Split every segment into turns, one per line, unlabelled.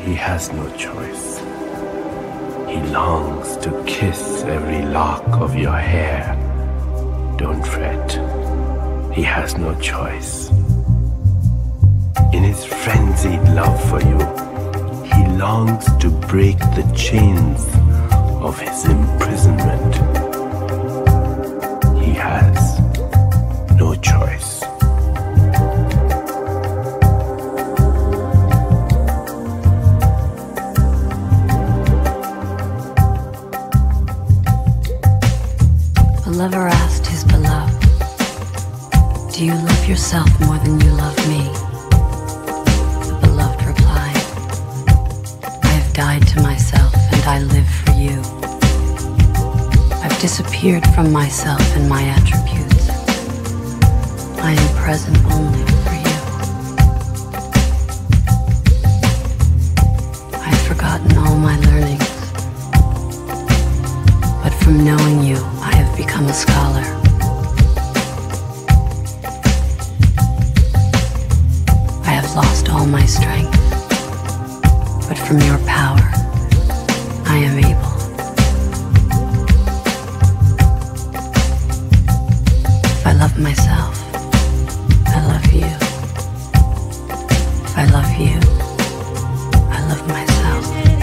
He has no choice. He longs to kiss every lock of your hair. Don't fret. He has no choice. In his frenzied love for you, he longs to break the chains of his imprisonment. He has no choice.
A lover asked his beloved, "Do you love yourself more than you love me?" The beloved replied, "I have died to myself and I live for you. I've disappeared from myself and my attributes. I am present only for you. I've forgotten all my learnings, but from knowing you, I have become a scholar. I have lost all my strength, but from your power, I am able. If I love myself, I love you. If I love you, I love myself."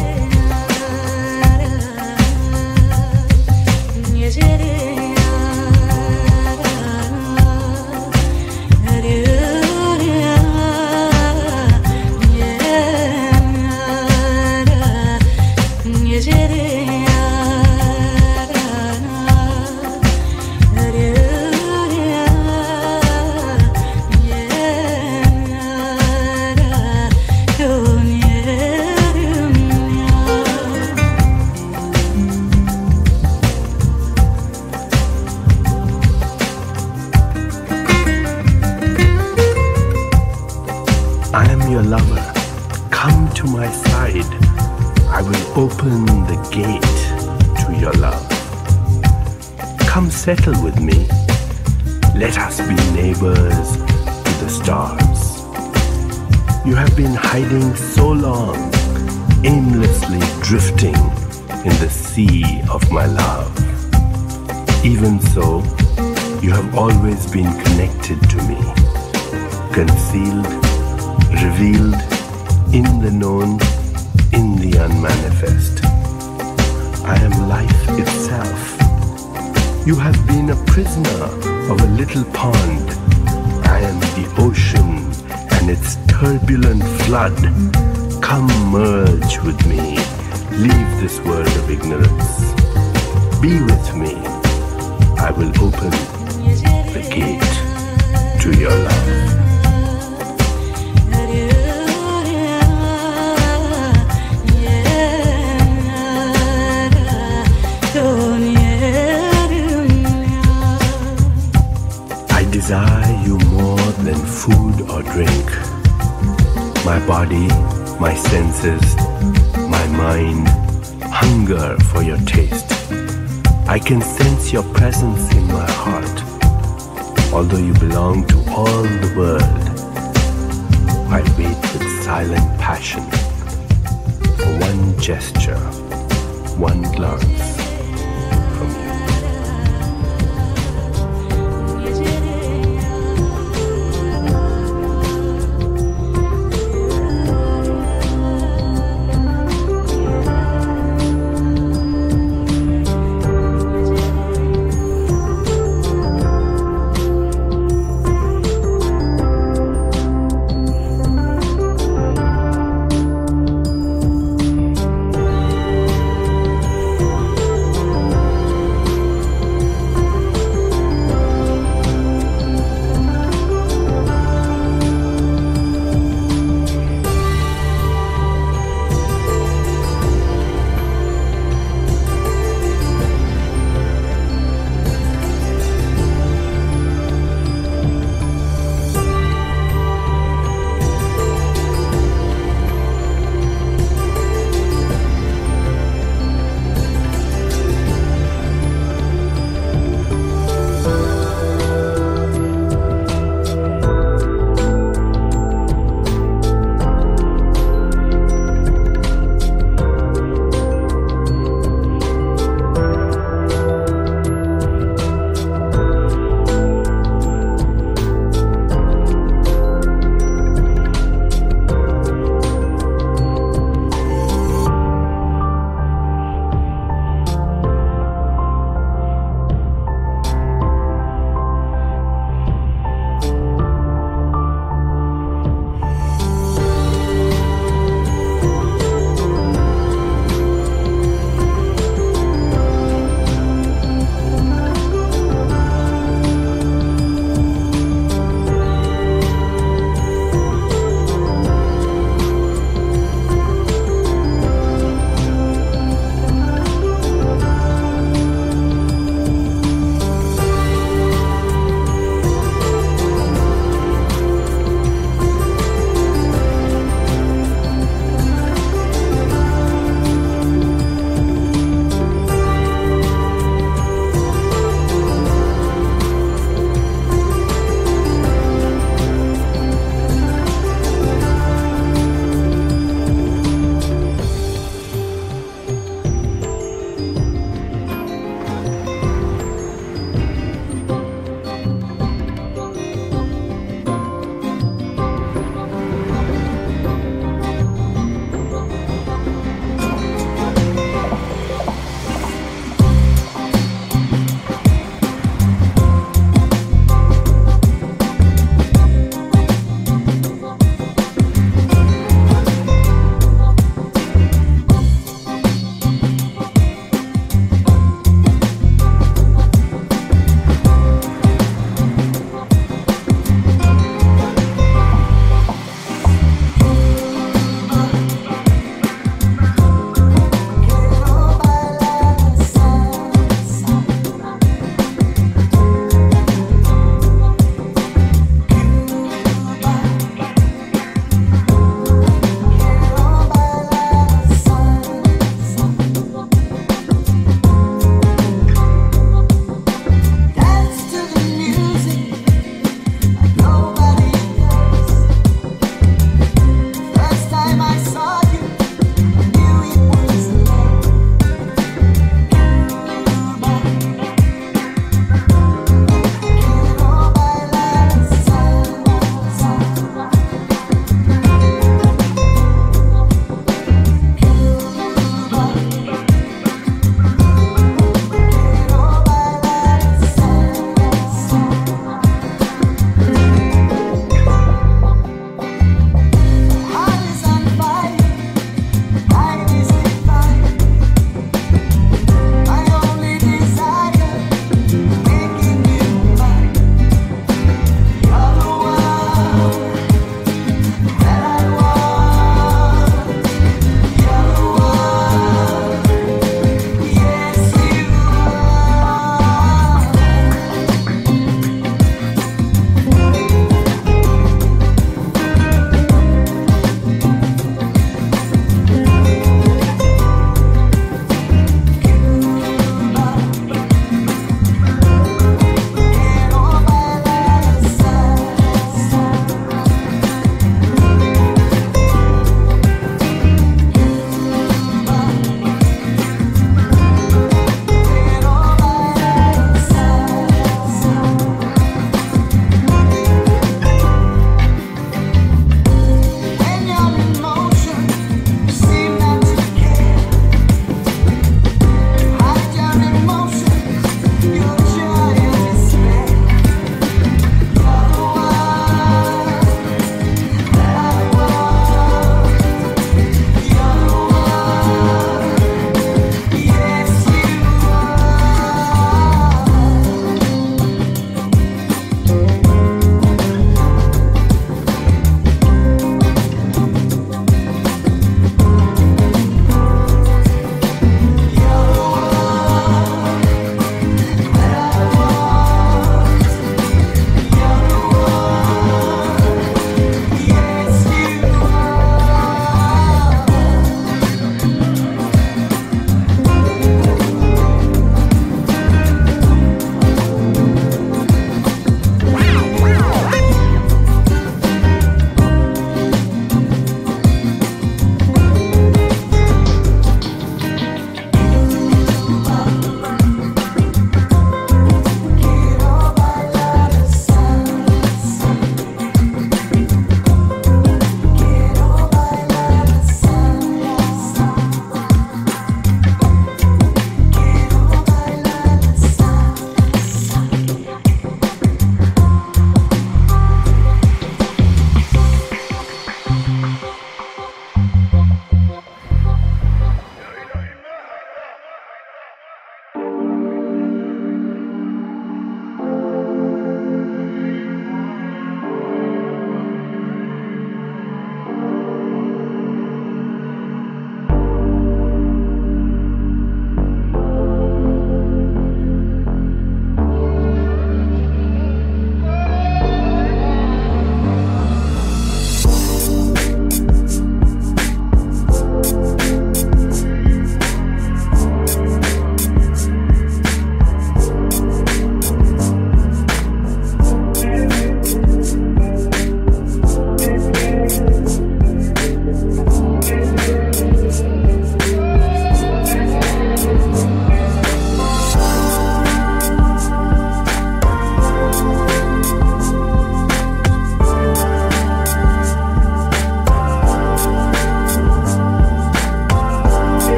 I am your lover. Come to my side. I will open the gate to your love. Come settle with me. Let us be neighbors to the stars. You have been hiding so long, aimlessly drifting in the sea of my love. Even so, you have always been connected to me, concealed, revealed, in the known, in the unmanifest. I am life itself. You have been a prisoner of a little pond. I am the ocean and its turbulent flood. Come merge with me. Leave this world of ignorance. Be with me. I will open the gate to your love. I desire you more than food or drink. My body, my senses, my mind hunger for your taste. I can sense your presence in my heart. Although you belong to all the world, I wait with silent passion for one gesture, one glance from you.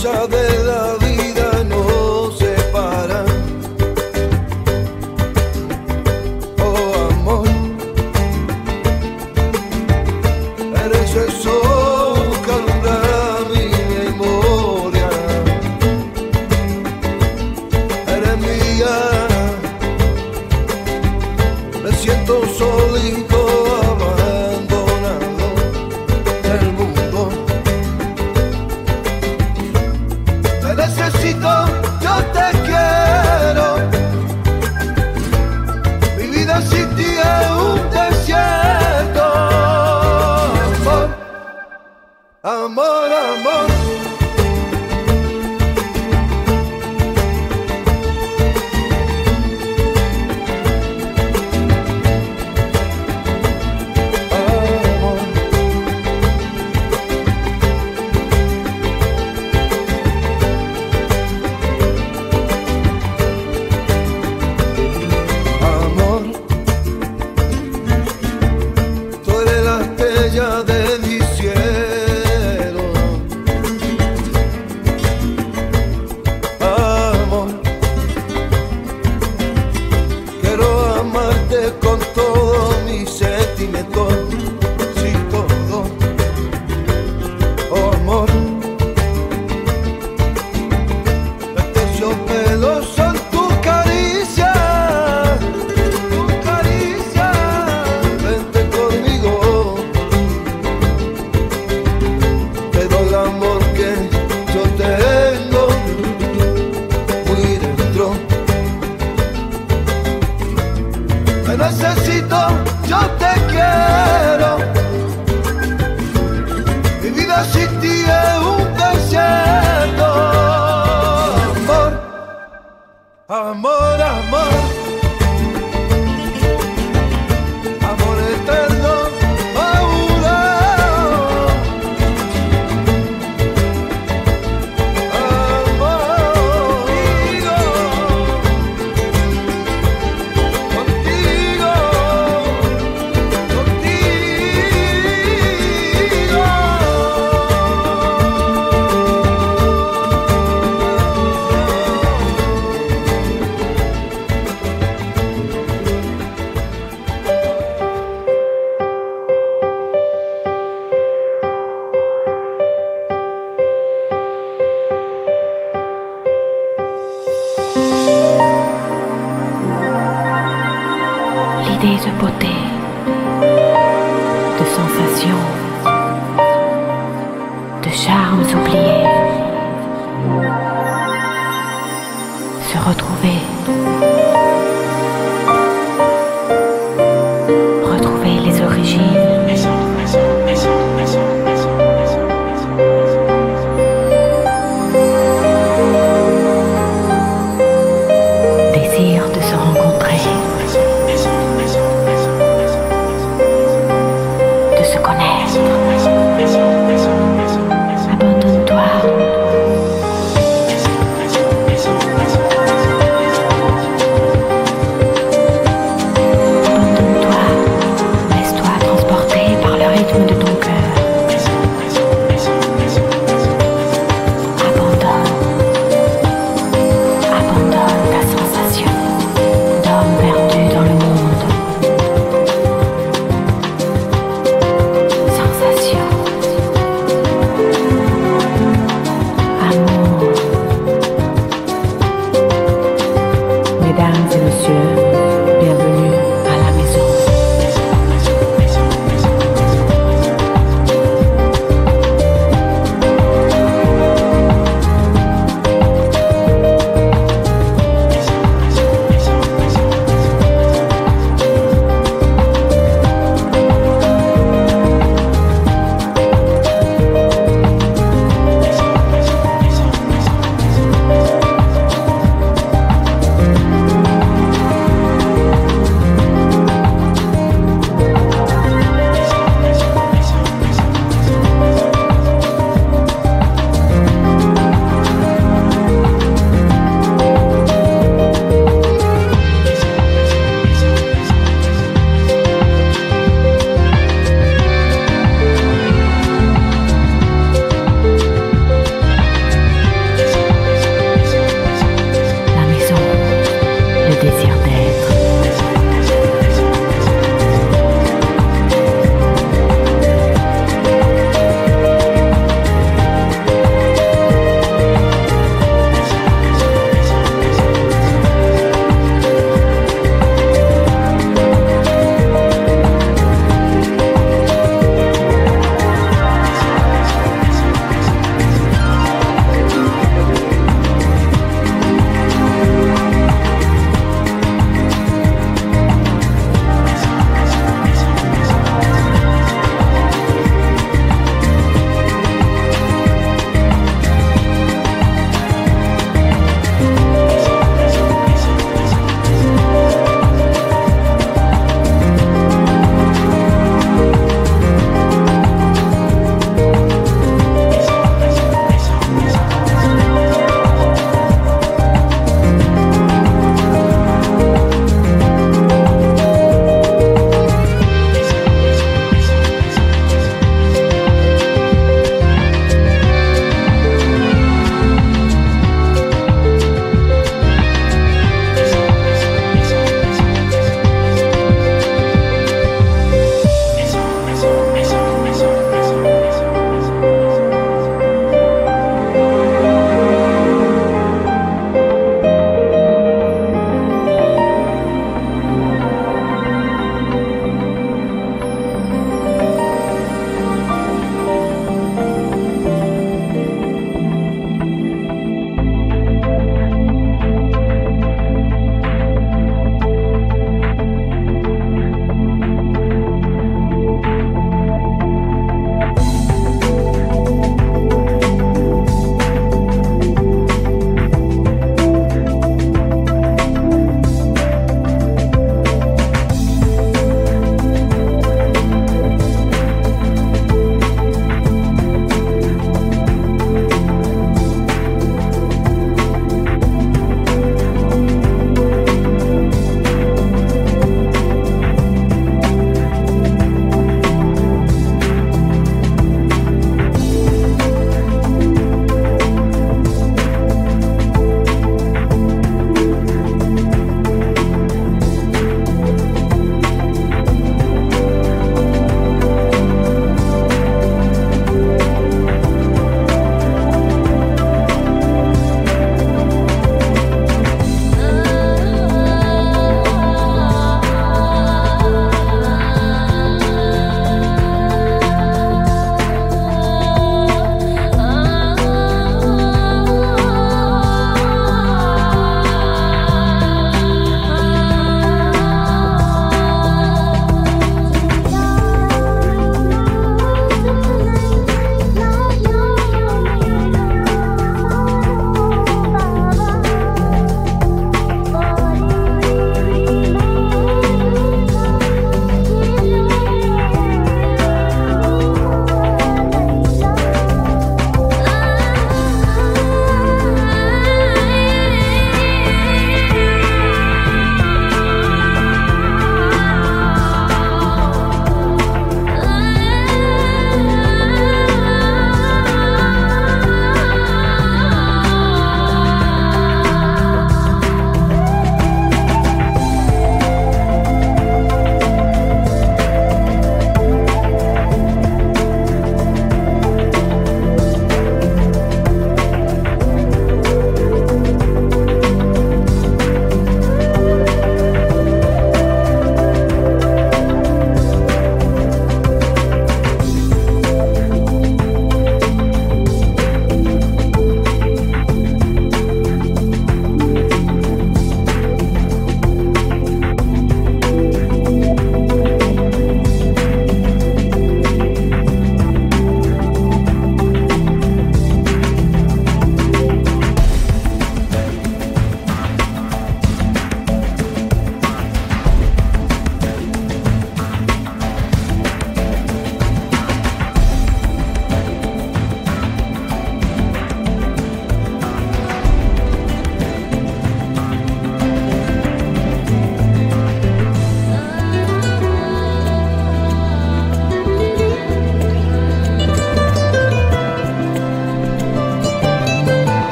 cosas de la vida nos separan. Oh amor, eres el sol que alumbra mi memoria. Eres mía, me siento solito, abandonado del mundo. Te necesito, yo te quiero. Mi vida sin ti es un desierto. Amor, amor, amor. De mi cielo, amor, quiero amarte con todo mi sentimiento, sí todo, oh amor, los terciopelos son tu caricia, vente conmigo. El amor que yo tengo muy dentro. Te necesito, yo te quiero. Mi vida sin ti es un desierto. Amor, amor, amor. Amor eterno.
L'idée de beauté, de sensations, de charmes oubliés, se retrouver, retrouver les origines. Désir de se rencontrer. Abandonne-toi. Abandonne-toi. Laisse-toi transporter.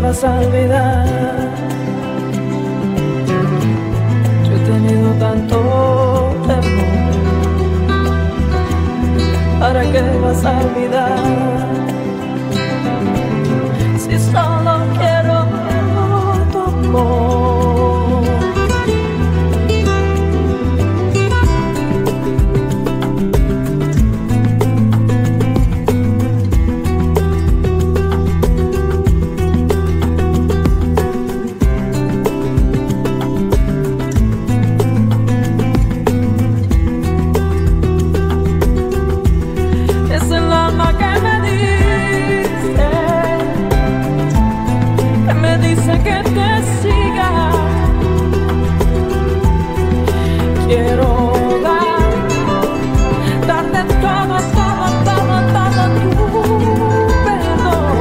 vas a olvidar. Yo he tenido tanto temor. ¿Para qué vas a olvidar? Si solo quiero tu amor. Que te siga, quiero darte todo, todo, todo, todo tu perdón,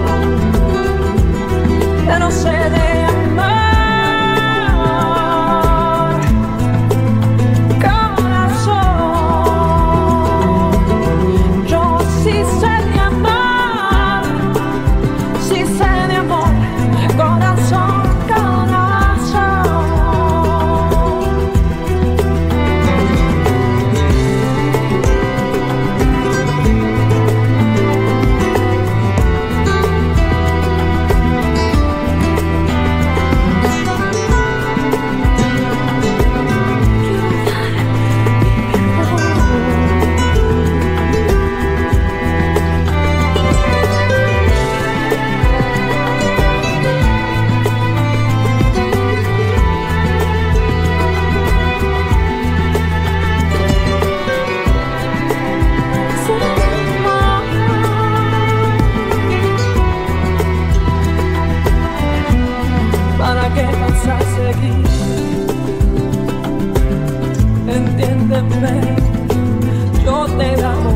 que no sé de amar, corazón, yo sí sé de amar, sí sé de amor. Corazón, corazón. ¿Para qué vas a seguir? Entiéndeme, yo te amo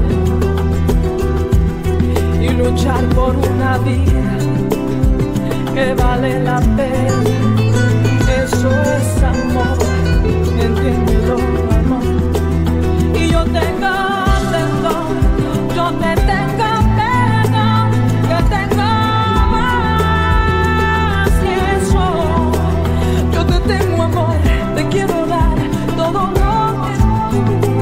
y luchar por una vida que vale la pena, eso es amor, entiéndelo, amor. Y yo tengo perdón, yo te tengo perdón, que tengo más que eso. Yo te tengo amor, te quiero dar todo lo que tú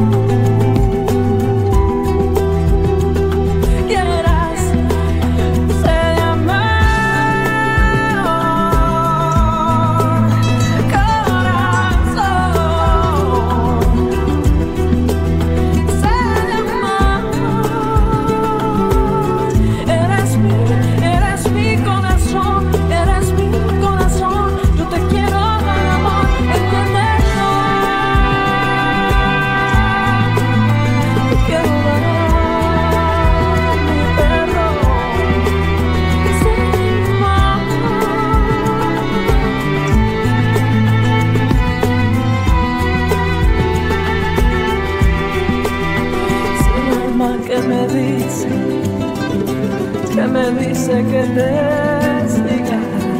quieras. Sé de amar, corazón. Sé de amar. Eres mi corazón, eres mi corazón. Yo te quiero dar amor, entiéndelo. Te quiero dar mi perdón. Sé de amar. Si el alma que me dice que te siga.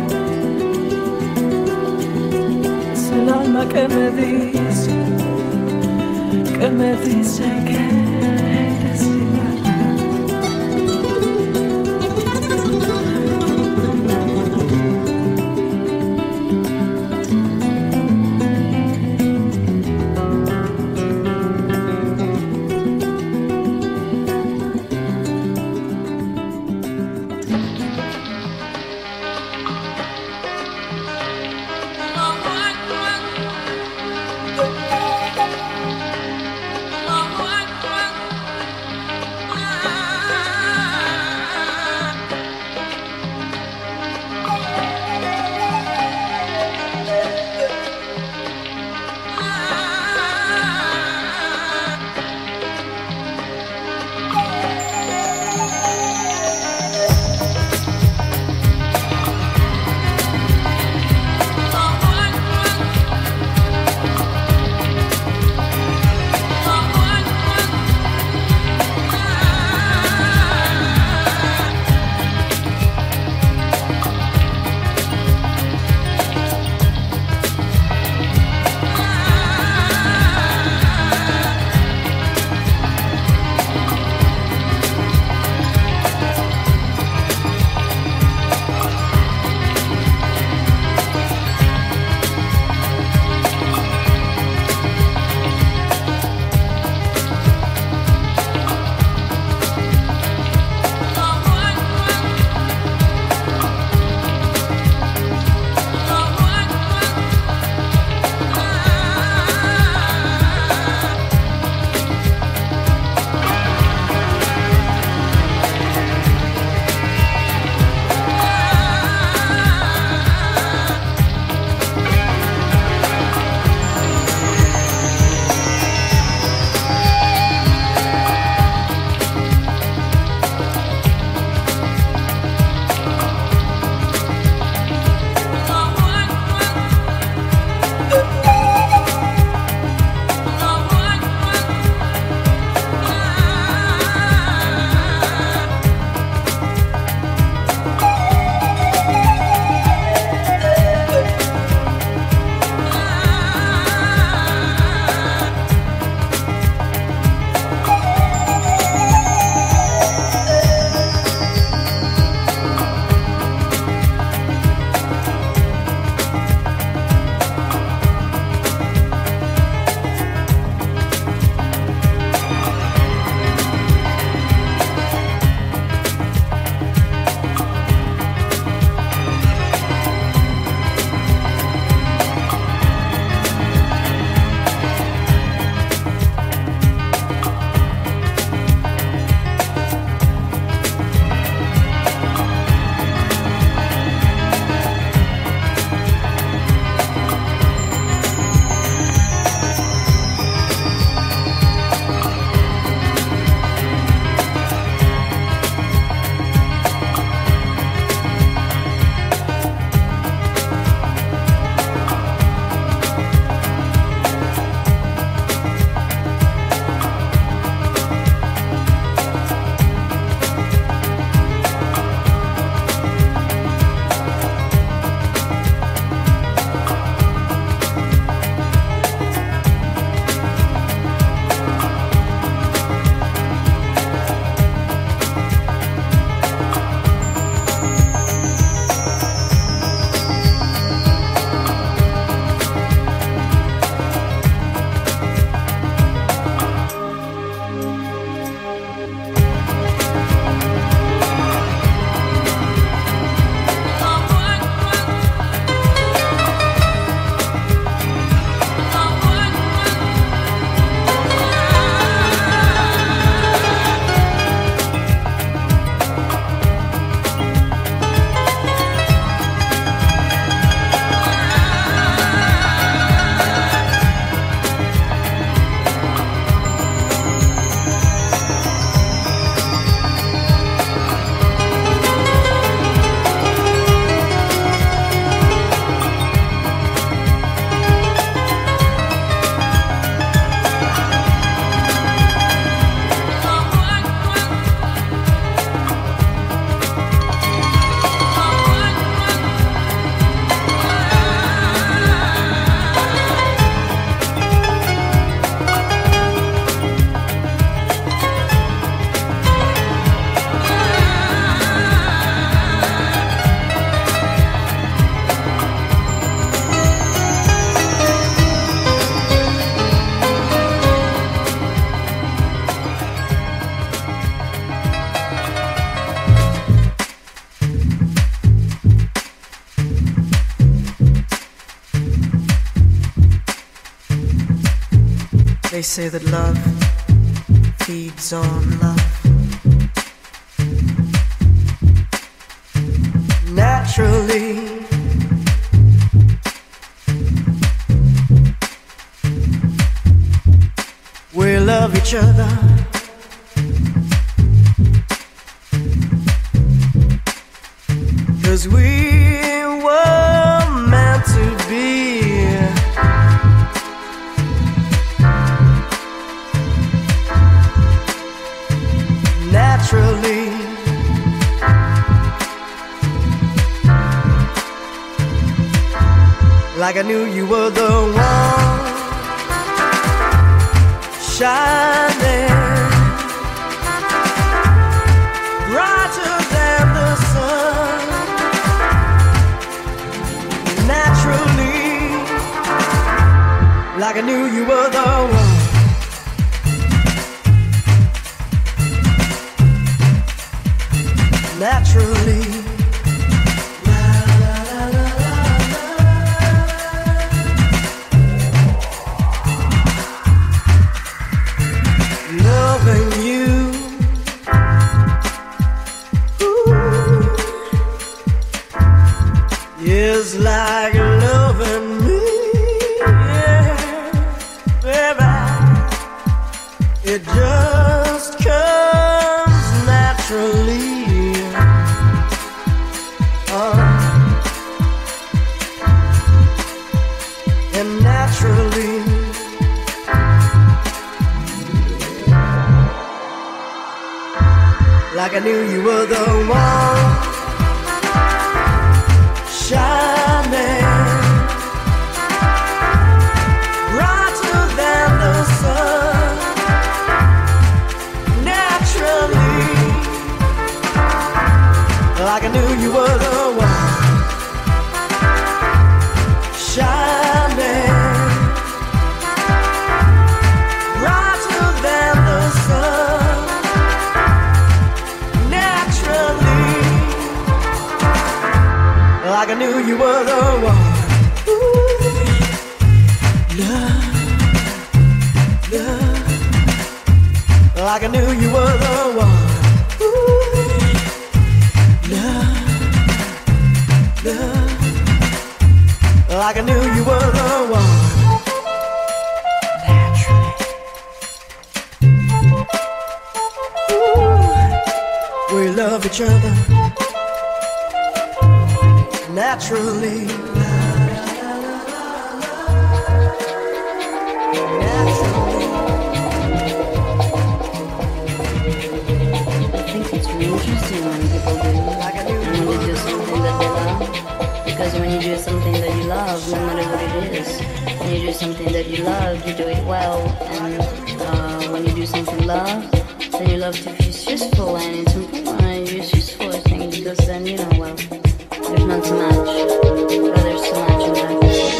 Es el alma que me dice que te siga.
They say that love feeds on love. Naturally, we love each other. Cause we were meant to be. Naturally, like I knew you were the one, shining brighter than the sun. Naturally, like I knew you were the one. Naturally, loving you, is like loving me, yeah, baby. It just comes naturally. And naturally, like I knew you were the one, shining brighter than the sun. Naturally, like I knew you were the one, shining brighter than the sun. Naturally, like I knew you were the one. Ooh, love, love, like I knew you were the one. Ooh, love, love, like I knew you were the one. Naturally, ooh, we love each other. Naturally, naturally.
I think it's really interesting when people do, when they do something that they love. Because when you do something that you love, no matter what it is, when you do something that you love, you do it well. And when you do something love, then you love to use useful, and it's important when you use useful things, because then you know, well, there's not so much, but there's so much in that.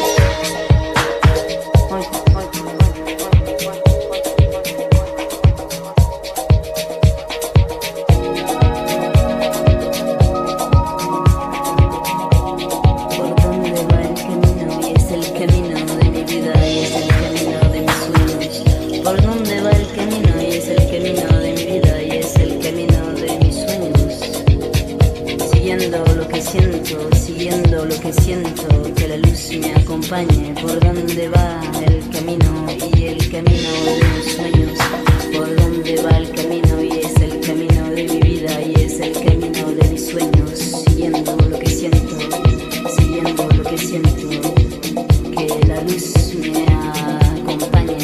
Siguiendo lo que siento, que la luz me acompañe por donde va el camino y el camino de mis sueños, por donde va el camino y es el camino de mi vida y es el camino de mis sueños, siguiendo lo que siento, que la luz me acompañe.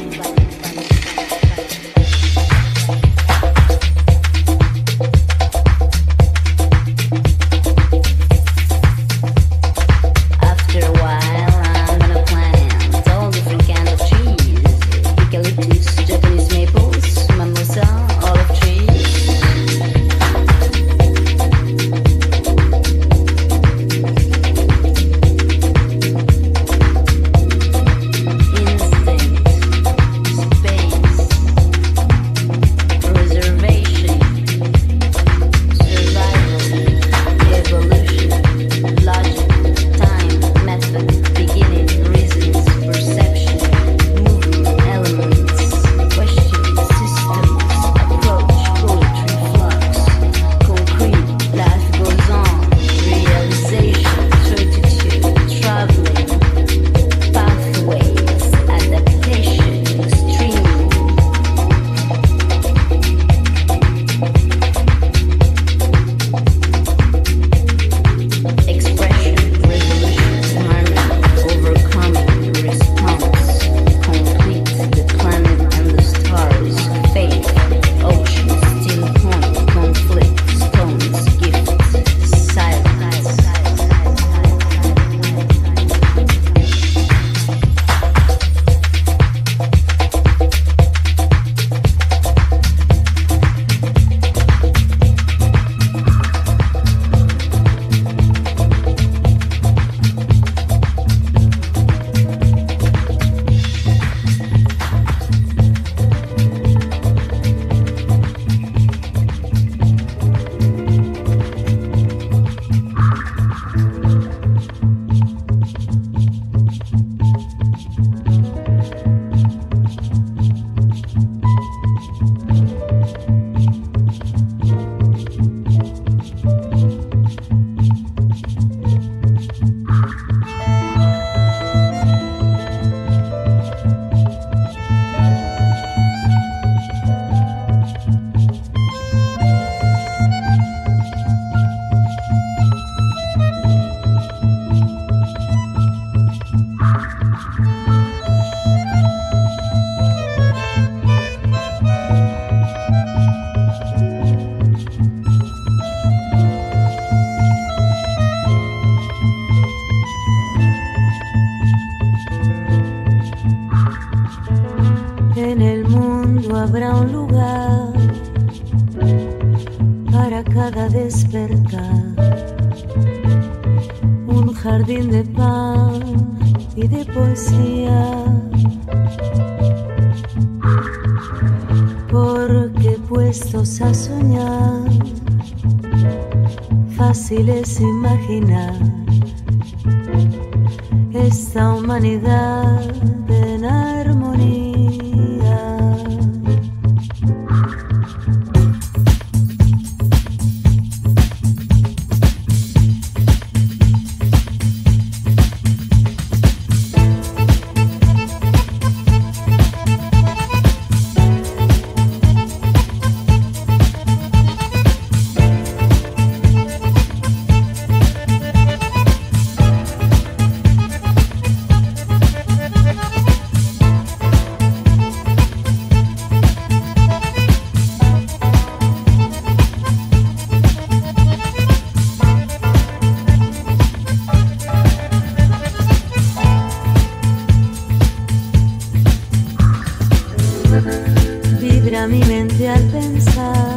After a while, I'm gonna plant all different kind of trees, eucalyptus.
habrá un lugar para cada despertar, un jardín de pan y de poesía, porque puestos a soñar, fácil es imaginar esta humanidad en armonía. Vibra mi mente al pensar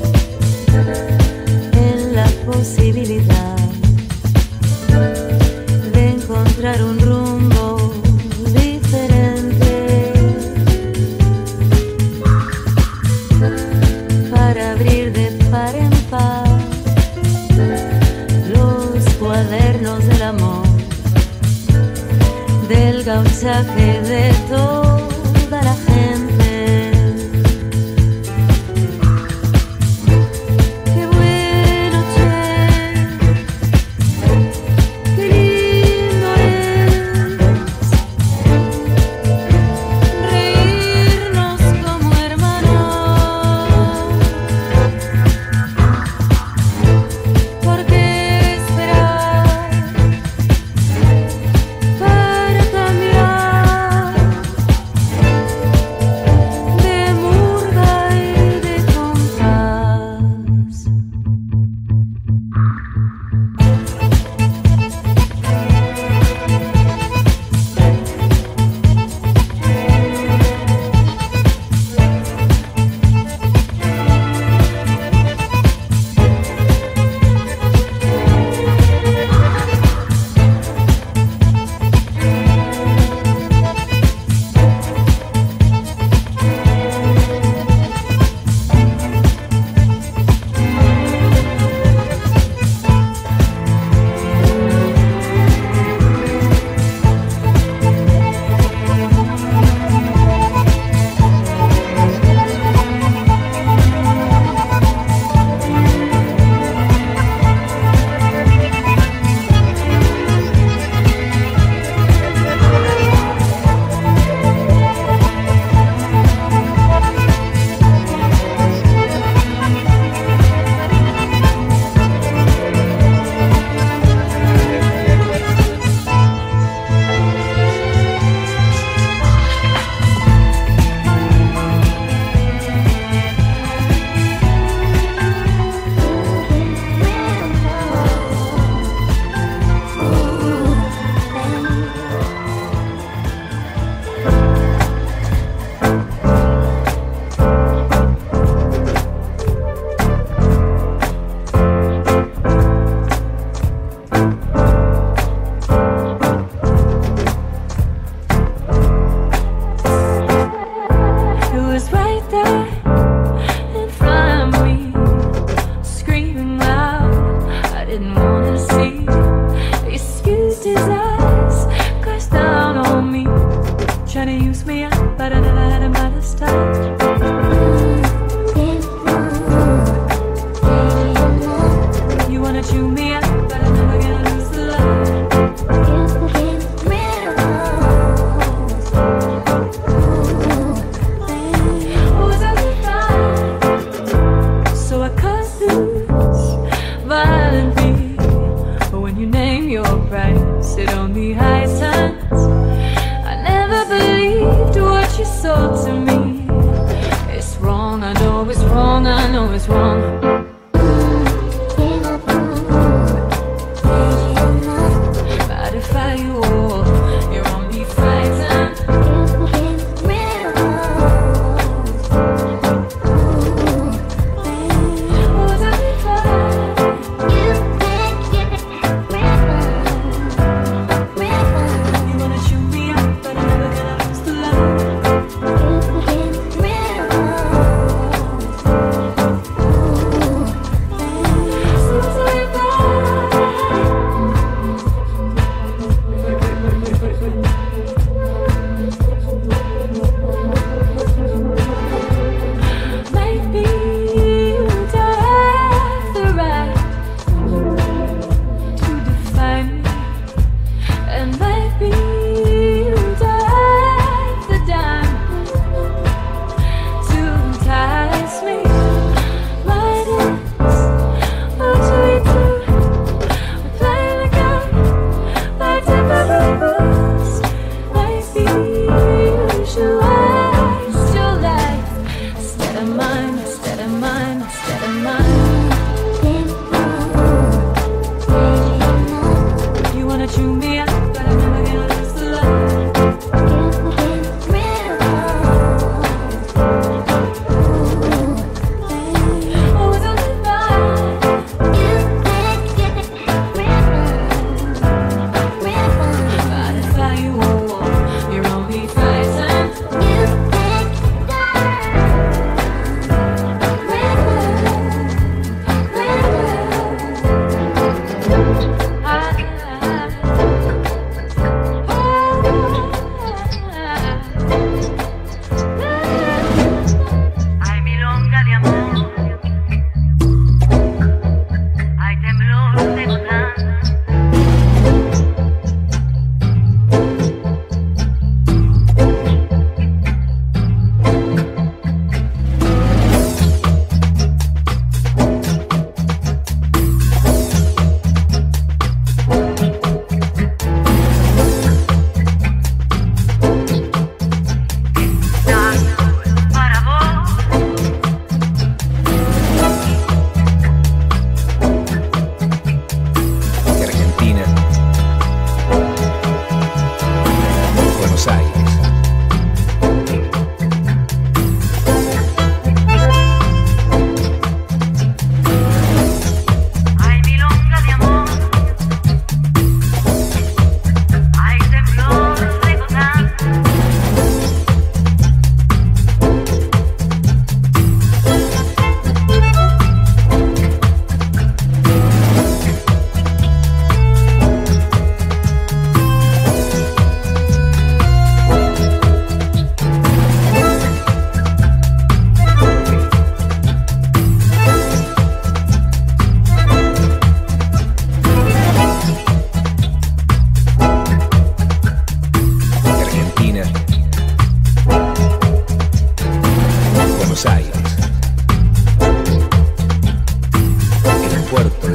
en la posibilidad de encontrar un rumbo diferente para abrir de par en par los cuadernos del amor, del gauchaje de toda la gente.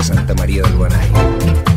de Santa María del Guanay.